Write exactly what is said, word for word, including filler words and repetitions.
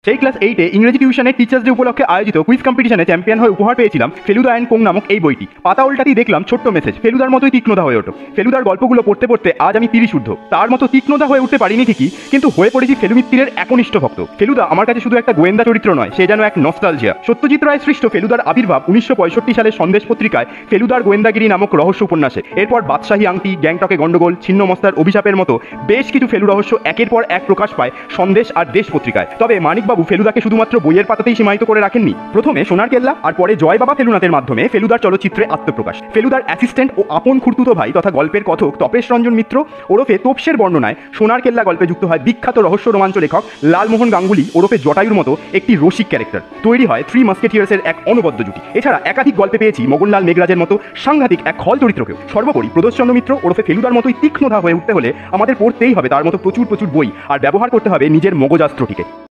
সেই ক্লাস এইটে ইংরেজি টিউশনের টিচার্স ডে উপলক্ষে আয়োজিত কুইজ কম্পিটিশনে চ্যাম্পিয়ন হয়ে উপহার পেয়েছিলাম ফেলুদা অ্যান্ড কোং নামক এই বইটি। পাতা উল্টাতেই দেখলাম ছোট্ট মেসেজ, ফেলুদার মতোই তীক্ষ্ণতা হয়ে ওঠো। ফেলুদার গল্পগুলো পড়তে পড়তে আজ আমি তিরিশ ঊর্ধ্ব। তার মতো তীক্ষ্ণতা হয়ে উঠতে পারিনি ঠিকই, কিন্তু হয়ে পড়েছি ফেলুমিত্তিরের একনিষ্ঠ ভক্ত। ফেলুদা আমার কাছে শুধু একটা গোয়েন্দা চরিত্র নয়, সে যেন এক নস্টালজিয়া। সত্যজিৎ রায় সৃষ্ট ফেলুদার আবির্ভাব উনিশশো পঁয়ষট্টি সালে সন্দেশ পত্রিকায় ফেলুদার গোয়েন্দাগিরি নামক রহস্য উপন্যাসে। এরপর বাদশাহী আংটি, গ্যাংটকে গন্ডগোল, ছিন্ন মস্তার অভিশাপের মতো বেশ কিছু ফেলু রহস্য একের পর এক প্রকাশ পায় সন্দেশ আর দেশ পত্রিকায়। তবে মানিকবাবু ফেলুদাকে শুধুমাত্র বইয়ের পাতাতেই সীমায়িত করে রাখেননি। প্রথমে সোনার কেল্লা আর পরে জয় বাবা ফেলুনাথের মাধ্যমে ফেলুদার চলচ্চিত্রে আত্মপ্রকাশ। ফেলুদার অ্যাসিস্ট্যান্ট ও আপন খুড়তুতো ভাই তথা গল্পের কথক তপেশ রঞ্জন মিত্র ওরফে তোপসের বর্ণনায় সোনার কেল্লা গল্পে যুক্ত হয় বিখ্যাত রহস্য রোমাঞ্চ লেখক লালমোহন গাঙ্গুলি ওরফে জটায়ুর মতো একটি রসিক ক্যারেক্টার। তৈরি হয় থ্রি মাস্কেটিয়ার্সের এক অনবদ্য জুটি। এছাড়া একাধিক গল্পে পেয়েছি মোগনলাল মেঘরাজের মতো সাংঘাতিক এক খল চরিত্রকেও। সর্বোপরি প্রদোষচন্দ্র মিত্র ওরফে ফেলুদার মতোই তীক্ষ্ণতা হয়ে উঠতে হলে আমাদের পড়তেই হবে তার মতো প্রচুর প্রচুর বই আর ব্যবহার করতে হবে নিজের মগজাস্ত্রটিকে।